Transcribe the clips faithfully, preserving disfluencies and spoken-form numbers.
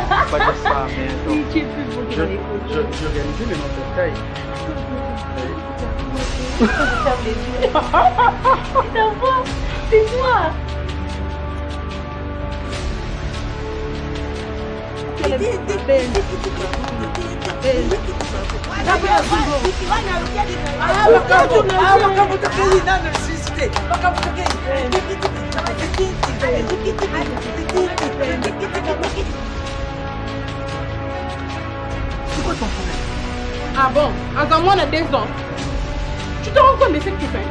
Pas dire ça, mais Oui, tu es plus beau que je, dans les photos. je, je réalisais les noms de taille. Ferme les yeux. D'abord, c'est toi. C'est quoi ton problème? Ah bon, en moi on a deux ans. Tu te rends compte de ce que tu fais?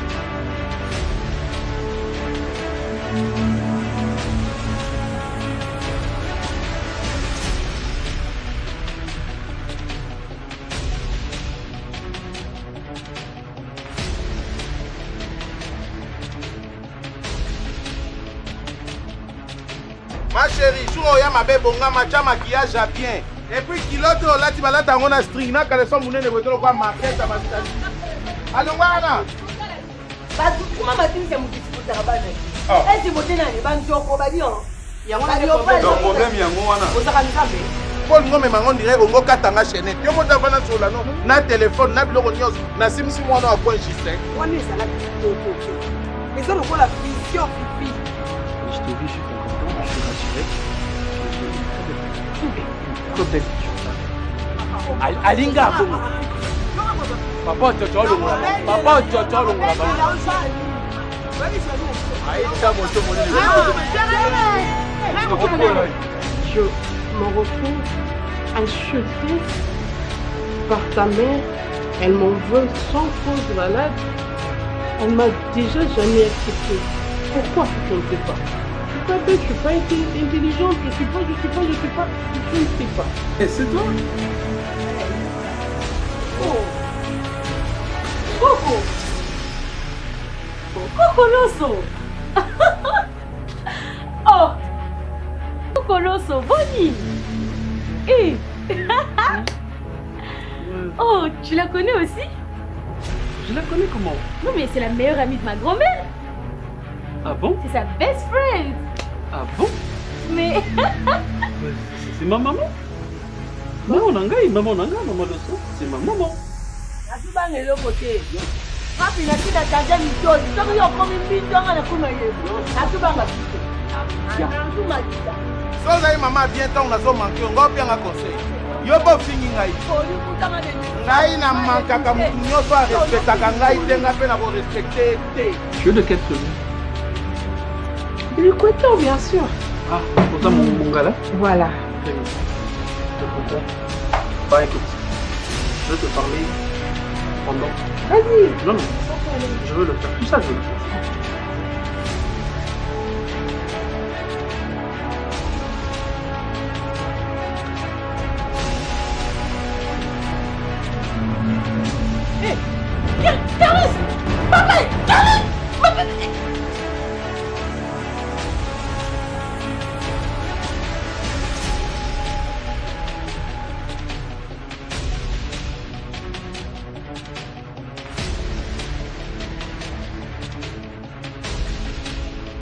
Ma chérie, jour où il y a ma belle bonga, ma chama maquillage à bien. Et puis kilote là tu vas là t'as un string na caleçon mouné ne veut pas marquer ta basita. Allons voilà. Bah comment matin c'est mon petit pour travailler. Eh c'est beauté na les banques au probablement. Il y a un problème yango wana. Au sakanzabe. Paul ngome mango dirait ongo katanga chaîne. Yo mota bana sur la non. Na téléphone na biloko nyos na simsi mwana wa point Justin. Wani ça la toto. Mais ça on la vision pipi. Je t'ai vu, je suis content, je suis rassuré. Trop belle. Alinga Bongo. Papa, tu as le monde. Papa, tu as le monde. Je me retrouve achetée par ta mère. Elle m'en veut sans cause valable. Elle m'a déjà jamais accepté. Pourquoi je ne sais pas. Je suis pas bête, je suis pas intelligente, je suis pas, je suis pas, je suis pas, je ne sais pas. Et c'est toi? Oh. Coco. Coco Loso. Oh. Coco Loso, Bonnie. Eh. Oh, tu la connais aussi? Je la connais comment? Non mais c'est la meilleure amie de ma grand-mère. Ah bon? C'est sa best friend. Ah bon? Mais... c'est ma maman. Maman Nangai, maman Nanga, maman de ça. C'est ma maman. Atubanga le côté. Papi na kida kaja mitoni. Toko yo komi mbindonga na kuma yebu. Atubanga kito. Atubanga kito. Soza yi maman bien tant na zo manquer ngo bien nga conseil. Yo bo fingi ngai. Ngai na mankaka mutu nyonso a respectaka ngai te nga pe na ko respecter te. Tu es de quelle famille? De l'Équateur, bien sûr. Ah, pour ça mon, mon gars là? Voilà. Je te comprends. Bah écoute, je veux te parler pendant. Vas-y. Non, non, je veux le faire. Tout ça, je veux le faire.